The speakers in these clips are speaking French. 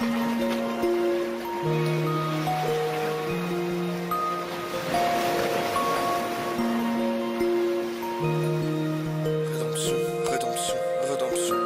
Rédemption, rédemption, rédemption.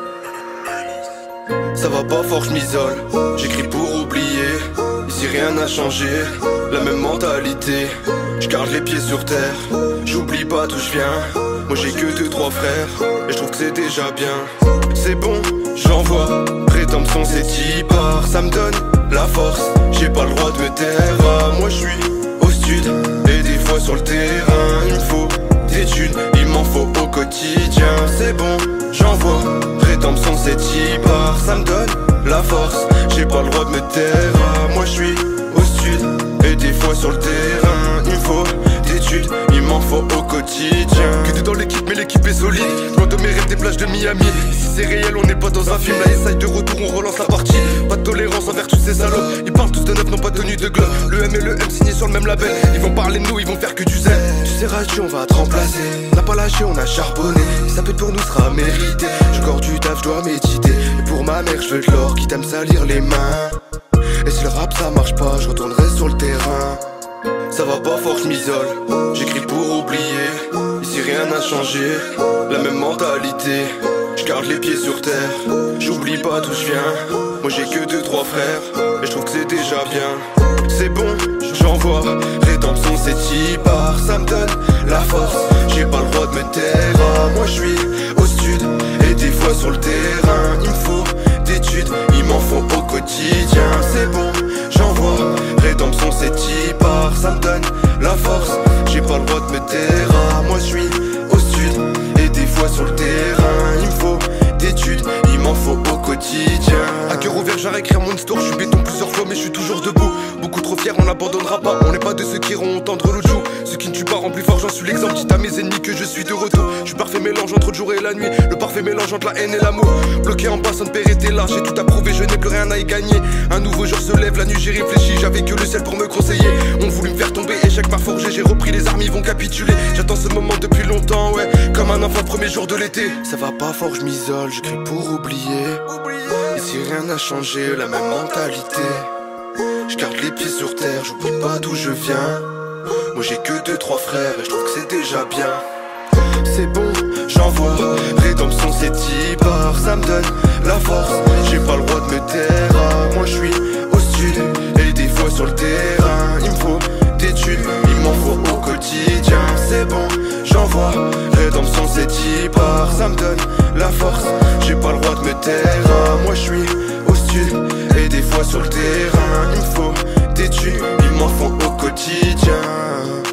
Ça va pas fort, je m'isole. J'écris pour oublier. Ici rien n'a changé, la même mentalité. Je garde les pieds sur terre, j'oublie pas d'où je viens. Moi j'ai que 2-3 frères, et je trouve que c'est déjà bien. C'est bon, j'envoie. Rédemption c'est 10 bars, ça me donne la force. J'ai pas le droit de me taire. Moi je suis au stud, et des fois sur le terrain. Il me faut des thunes, il m'en faut au quotidien. C'est bon, j'envoie. Rédemption c'est 10 bars, ça me donne la force. J'ai pas le droit de me taire. Moi je suis au sud, et des fois sur le terrain. Il me faut des études, il m'en faut au quotidien. Que t'es dans l'équipe mais l'équipe est solide. Loin de mes rêves des plages de Miami. Ici c'est réel, on n'est pas dans un film. La essaye de retour, on relance la partie. Pas de tolérance envers tous ces salopes. Ils parlent tous de neuf, n'ont pas tenu de globe. Le M et le M signés sur le même label. Ils vont parler de nous, ils vont faire que du zèle. Tu sais Raju, on va te remplacer. On n'a pas lâché, on a charbonné. Et ça peut pour nous sera mérité. J'ai encore du taf, je dois méditer. Et pour ma mère je veux de l'or, quitte à me salir les mains. Et si le rap ça marche pas, je retournerai sur le terrain. Ça va pas fort, je m'isole. J'écris pour oublier. Ici rien n'a changé, la même mentalité. Je garde les pieds sur terre, j'oublie pas d'où je viens. Moi j'ai que 2-3 frères, et je trouve que c'est déjà bien. C'est bon, j'envoie. Rédemption c'est 10 bars, ça me donne la force. J'ai pas le droit de me taire. Moi je suis au sud, et des fois sur le terrain. Il me faut d'études, il m'en faut au quotidien. C'est bon, j'envoie. Rédemption c'est 10 bars, ça me donne la force. J'ai pas le droit de me taire. Moi je suis au sud, et des fois sur le terrain. Il me faut d'études, il m'en faut au quotidien. À cœur ouvert j'arrête écrire mon histoire. Je suis béton plusieurs fois mais je suis toujours debout. Beaucoup trop fier, on n'abandonnera pas. On n'est pas de ceux qui iront entendre l'autre jour. Ceux qui ne tuent pas rend plus fort, j'en suis l'exemple. Dites à mes ennemis que je suis de retour. Je suis parfait mélange entre le jour et la nuit. Le parfait mélange entre la haine et l'amour. Bloqué en bas, son père était là. J'ai tout approuvé, je n'ai plus rien à y gagner. Un nouveau jour se lève, la nuit j'ai réfléchi. J'avais que le ciel pour me conseiller. On voulu me faire tomber, échec m'a forgé. J'ai repris les armes, ils vont capituler. J'attends ce moment depuis longtemps, ouais. Comme un enfant le premier jour de l'été. Ça va pas fort, je m'isole, j'écris pour oublier. Ici rien n'a changé, la même mentalité. Je garde les pieds sur terre, j'oublie pas d'où je viens. Moi j'ai que 2-3 frères et je trouve que c'est déjà bien. C'est bon, j'envoie. Rédemption c'est 10 bars, ça me donne la force. J'ai pas le droit de me taire. Moi je suis au sud, et des fois sur le terrain. Il me faut d'études, il m'en faut au quotidien. C'est bon, j'envoie. Rédemption c'est 10 bars, ça me donne la force. J'ai pas le droit de me taire. Moi je suis au sud, et des fois sur le terrain. Il me faut d'études, il m'en faut au quotidien.